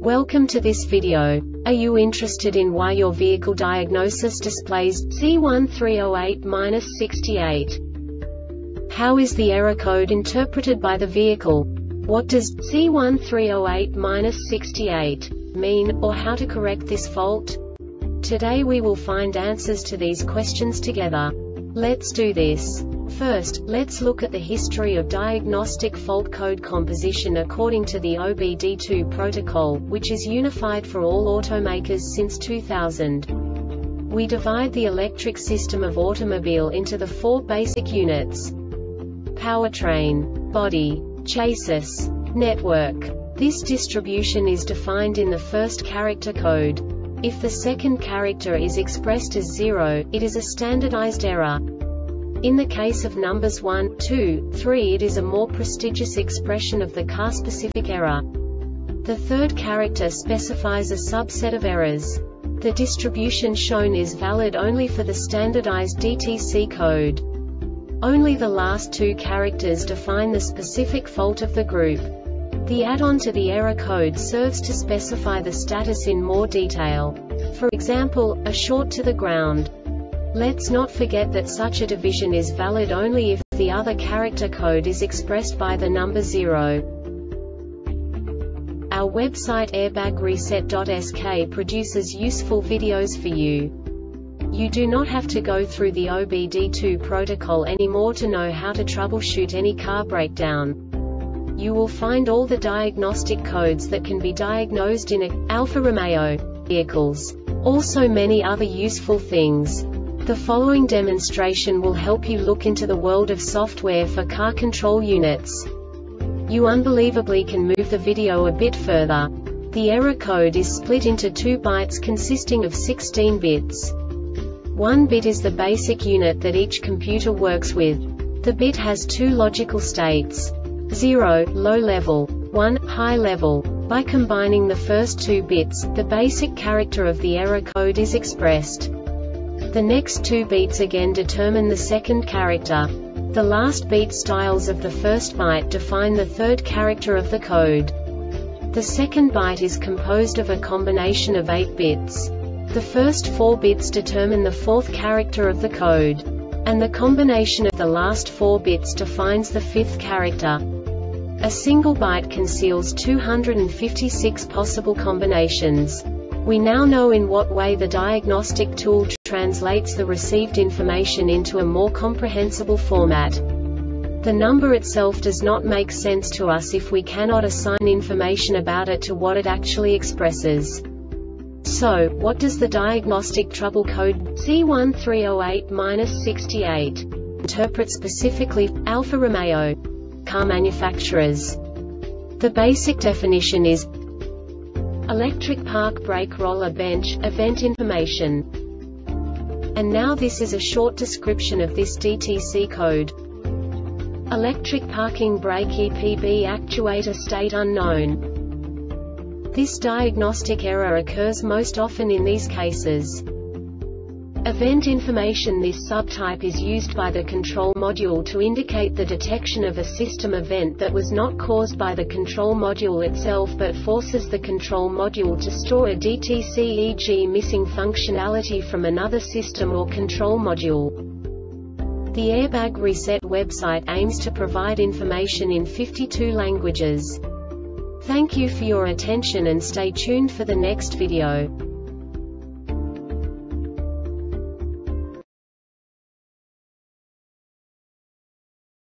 Welcome to this video. Are you interested in why your vehicle diagnosis displays C1308-68? How is the error code interpreted by the vehicle? What does C1308-68 mean, or how to correct this fault? Today we will find answers to these questions together. Let's do this. First, let's look at the history of diagnostic fault code composition according to the OBD2 protocol, which is unified for all automakers since 2000. We divide the electric system of automobile into the four basic units: powertrain, body, chassis, network. This distribution is defined in the first character code. If the second character is expressed as 0, it is a standardized error. In the case of numbers 1, 2, 3, it is a more prestigious expression of the car-specific error. The third character specifies a subset of errors. The distribution shown is valid only for the standardized DTC code. Only the last two characters define the specific fault of the group. The add-on to the error code serves to specify the status in more detail. For example, a short to the ground. Let's not forget that such a division is valid only if the other character code is expressed by the number 0. Our website airbagreset.sk produces useful videos for you. You do not have to go through the OBD2 protocol anymore to know how to troubleshoot any car breakdown. You will find all the diagnostic codes that can be diagnosed in Alfa Romeo vehicles. Also many other useful things. The following demonstration will help you look into the world of software for car control units. You unbelievably can move the video a bit further. The error code is split into 2 bytes consisting of 16 bits. 1 bit is the basic unit that each computer works with. The bit has 2 logical states: 0, low level, 1, high level. By combining the first 2 bits, the basic character of the error code is expressed. The next 2 beats again determine the second character. The last beat styles of the first byte define the third character of the code. The second byte is composed of a combination of 8 bits. The first 4 bits determine the fourth character of the code. And the combination of the last 4 bits defines the fifth character. A single byte conceals 256 possible combinations. We now know in what way the diagnostic tool translates the received information into a more comprehensible format. The number itself does not make sense to us if we cannot assign information about it to what it actually expresses. So, what does the diagnostic trouble code C1308-68 interpret specifically for Alfa Romeo car manufacturers? The basic definition is electric park brake roller bench, event information. And now this is a short description of this DTC code. Electric parking brake EPB actuator state unknown. This diagnostic error occurs most often in these cases. Event information. This subtype is used by the control module to indicate the detection of a system event that was not caused by the control module itself but forces the control module to store a DTC, e.g. missing functionality from another system or control module. The Airbag Reset website aims to provide information in 52 languages. Thank you for your attention and stay tuned for the next video.